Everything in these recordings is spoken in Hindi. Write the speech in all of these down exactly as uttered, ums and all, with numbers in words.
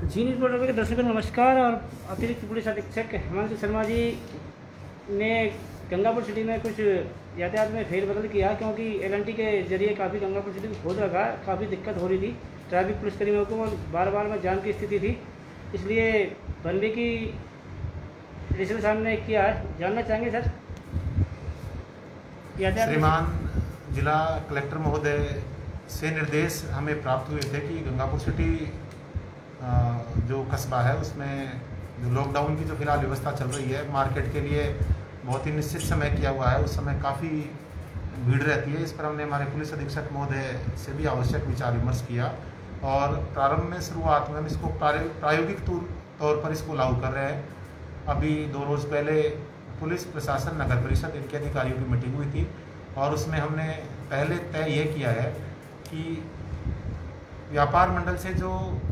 जी न्यूज़ पोर्टल के दर्शकों को नमस्कार। और अतिरिक्त पुलिस अधीक्षक हिमांशु शर्मा जी ने गंगापुर सिटी में कुछ यातायात में फेरबदल किया, क्योंकि एल एन टी के जरिए काफ़ी गंगापुर सिटी को खोद रखा, काफ़ी दिक्कत हो रही थी ट्रैफिक पुलिसकर्मियों को, बार बार में जाम की स्थिति थी। इसलिए बनबी की एडिशनल साहब ने किया है। जानना चाहेंगे सर यातायात। श्रीमान जिला कलेक्टर महोदय से निर्देश हमें प्राप्त हुए थे कि गंगापुर सिटी जो कस्बा है उसमें जो लॉकडाउन की जो फिलहाल व्यवस्था चल रही है, मार्केट के लिए बहुत ही निश्चित समय किया हुआ है, उस समय काफ़ी भीड़ रहती है। इस पर हमने हमारे पुलिस अधीक्षक महोदय से भी आवश्यक विचार विमर्श किया और प्रारंभ में शुरुआत में हम इसको प्रायोगिक तौर पर इसको लागू कर रहे हैं। अभी दो रोज़ पहले पुलिस प्रशासन नगर परिषद इनके अधिकारियों की मीटिंग हुई थी और उसमें हमने पहले तय ये किया है कि व्यापार मंडल से जो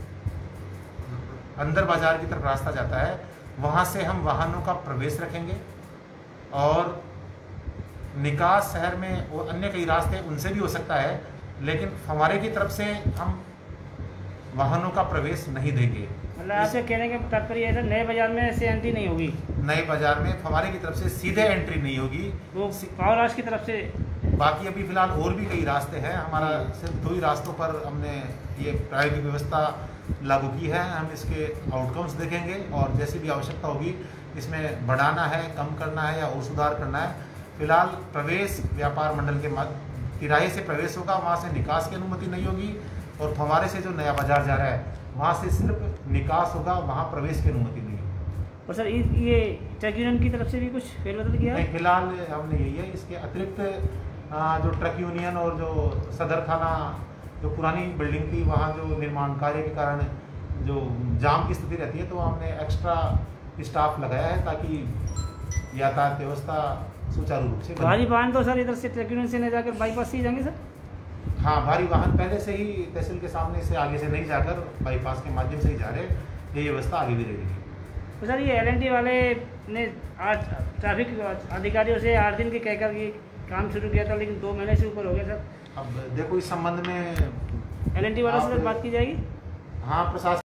अंदर बाजार की तरफ रास्ता जाता है वहाँ से हम वाहनों का प्रवेश रखेंगे और निकास शहर में वो अन्य कई रास्ते उनसे भी हो सकता है, लेकिन हमारे की तरफ से हम वाहनों का प्रवेश नहीं देंगे। मतलब आपसे कहने का तात्पर्य है नए बाजार में से एंट्री नहीं होगी? नए बाजार में हमारे की तरफ से सीधे एंट्री नहीं होगी, वो पावर हाउस की तरफ से। बाकी अभी फिलहाल और भी कई रास्ते हैं, हमारा सिर्फ दो ही रास्तों पर हमने ये प्रायोगिक व्यवस्था लागू की है। हम इसके आउटकम्स देखेंगे और जैसी भी आवश्यकता होगी इसमें बढ़ाना है, कम करना है या और सुधार करना है। फिलहाल प्रवेश व्यापार मंडल के मध्य तिराहे से प्रवेश होगा, वहाँ से निकास की अनुमति नहीं होगी और फव्वारे से जो नया बाजार जा रहा है वहाँ से सिर्फ निकास होगा, वहाँ प्रवेश की अनुमति नहीं होगी। और सर ये ट्रक यूनियन की तरफ से भी कुछ फेरबदल किया? नहीं, फिलहाल हमने यही है। इसके अतिरिक्त जो ट्रक यूनियन और जो सदर थाना जो पुरानी बिल्डिंग थी वहाँ जो निर्माण कार्य के कारण जो जाम की स्थिति रहती है, तो हमने एक्स्ट्रा स्टाफ लगाया है ताकि यातायात व्यवस्था सुचारू रूप से। भारी वाहन तो सर इधर से ट्रक यूनियन से नहीं जाकर बाईपास से ही जाएंगे सर? हाँ, भारी वाहन पहले से ही तहसील के सामने से आगे से नहीं जाकर बाईपास के माध्यम से ही जा रहे, ये व्यवस्था आगे भी रहेगी। तो सर ये एल एन टी वाले ने आज ट्रैफिक अधिकारियों से आठ दिन के कहकर ये काम शुरू किया था, लेकिन दो महीने से ऊपर हो गया सर। अब देखो इस संबंध में एल एन टी वालों से बात की जाएगी। हाँ, प्रशासन